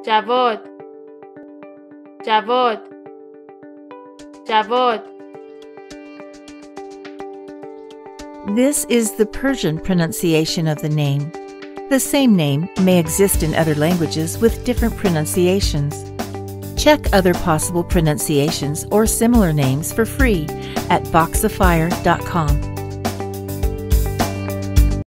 جواد جواد جواد. This is the Persian pronunciation of the name. The same name may exist in other languages with different pronunciations. Check other possible pronunciations or similar names for free at Voxifier.com.